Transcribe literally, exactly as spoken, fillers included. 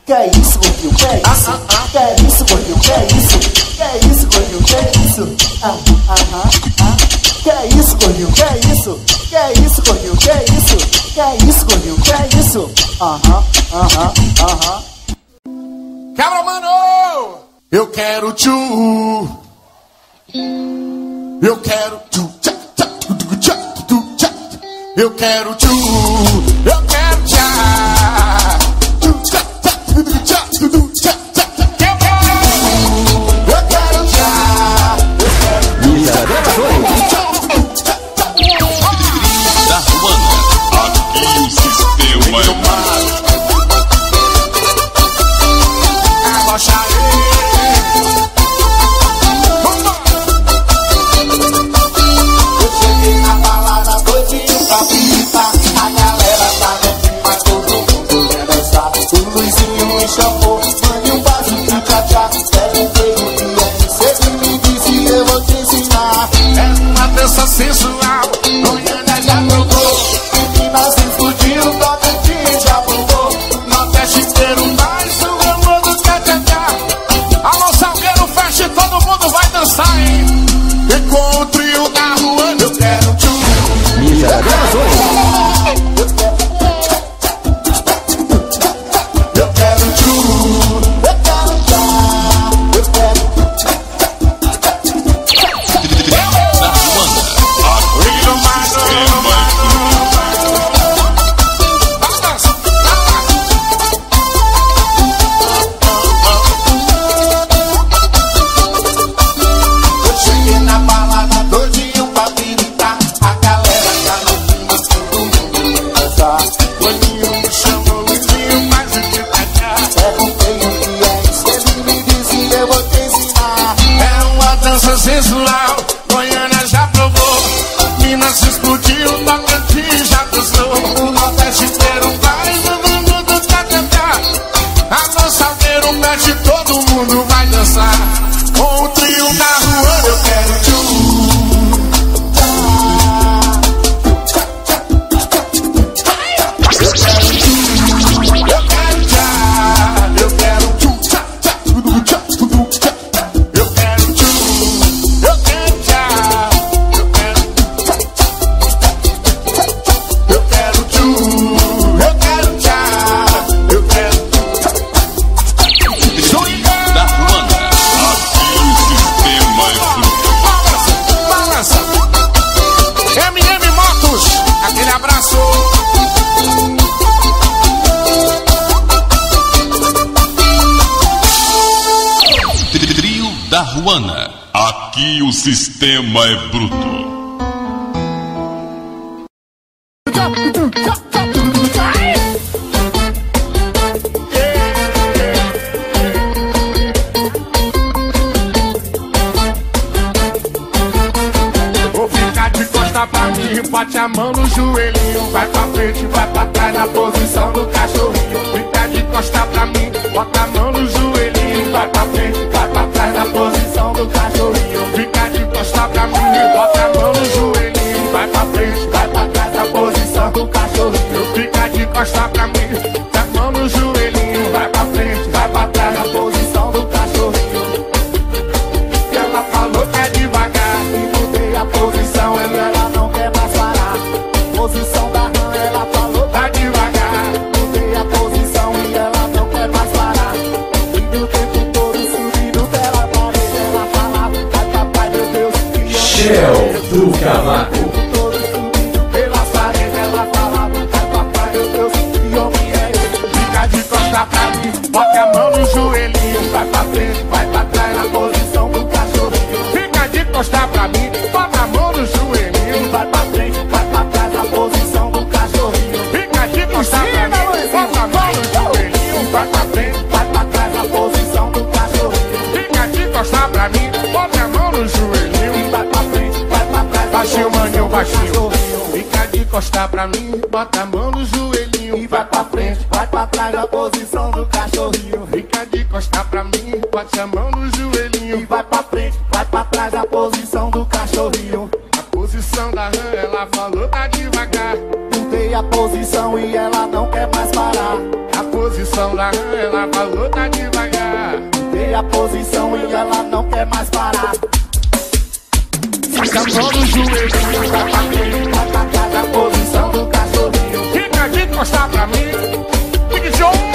Que é isso, gordinho? Que é isso? Que é isso, gordinho? Que é isso? Que é isso, gordinho? Que é isso? Ah, aham, ah. Que é isso, gordinho? Que é isso? Que é isso, gordinho? Que é isso? Que é isso, gordinho? Que é isso? Aham, aham, aham. Cabra, mano! Eu quero tchu. Eu quero tchu. Eu quero tchu. Eu quero tchá. Eu quero tchá. Da Ruanda, aqui o sistema é mais. Eu cheguei na balada, doidinho pra pitar. A galera tá dentro, mas todo mundo quer dançar. O Luizinho me chamou, mande um vaso de tchá-tchá. Perguntei o que é isso, ele me disse eu vou te ensinar. É uma dança sensual, Goiânia já provou. Meninas explodiu, Tocantins já provou. Nordeste inteiro mais o amor do tchá-tchá-tchá. Alô, Salgueiro, fecha e todo mundo vai dançar, hein? E com o trio da Ruanda eu quero tchu. Eu quero tchu. Eu quero tchá. Eu quero. Da Ruanda, aqui o sistema é Eu cheguei na balada doidinho pra gritar. A galera tá no clima, todo mundo quer dançar. Boninho me chamou, Luizinho, mais o que tchá. Perguntei o que é isso, ele me disse eu vou te ensinar. É uma dança sensual, Goiânia já provou. Minas explodiu, Tocantins já dançou. O Nordeste inteiro vai no mundo do tchá-tchá-tchá. Alô, Salgueiro, mexe, todo mundo vai dançar. Com o trio da Ruanda eu quero tchu. Eu quero tchu. Eu quero tchá. Eu quero tchu. Tchá, tchá, tudo, tchá, tudo, tchá. Eu quero tchu. Eu quero tchá. Eu quero. Eu quero tchu. Eu quero tchá. Eu quero. da Ruanda, aqui o sistema é fruto. Balança, balança. M M Motos, aquele abraço. Trio da Ruanda, aqui o sistema é bruto. Vou ficar de costa pra mim, bate a mão no joelhinho. Vai pra frente, vai pra trás na posição do cachorrinho. Fica de costa pra mim, bota a mão no joelhinho. Vai pra frente, vai pra trás na posição do cachorrinho. Fica de costa pra mim, bota a mão no joelhinho. Vai pra frente, vai pra trás na posição do cachorrinho. Fica de costa pra mim, bota a mão no joelhinho. Vai pra frente, vai pra trás na posição do cachorrinho. E ela falou que é devagar, e mudei a posição, e ela não quer mais parar. Posição da rã, ela falou tá devagar. Mudei a posição e ela não quer mais parar. E o tempo todo subindo pela parede, ela falava, ai papai meu Deus, que eu Shell do Cavaco. o tempo todo subindo pela parede, ela falava, ai papai meu Deus, que homem é esse? Fica de costa pra mim, bota a mão no joelhinho. Vai pra frente, vai pra trás na posição do cachorrinho. Fica de costa pra mim, bota a mão no joelhinho. Vai pra frente, vai pra trás na posição do cachorrinho. Fica de costa pra mim, bota a mão no joelhinho. Vai pra frente, vai pra trás na posição do cachorrinho. Fica de costa pra mim, bota a mão no joelhinho. Vai pra frente, vai pra trás. Baixinho, maninho, baixinho. Fica de costa pra mim, bota a mão no joelhinho. E vai pra frente, vai pra trás na posição do cachorrinho. Fica de costa pra mim, bota a mão no joelhinho. E vai pra frente, vai pra trás na posição do cachorrinho. A posição da rã, ela falou tá devagar. Mudei a posição e ela não quer mais parar. A posição da rã, ela falou tá devagar. Dei a posição e ela não quer mais parar. Fica só no joelho, vai pra frente, vai pra trás, a posição do cachorrinho. Fica de encostar pra mim. Fica de jogo.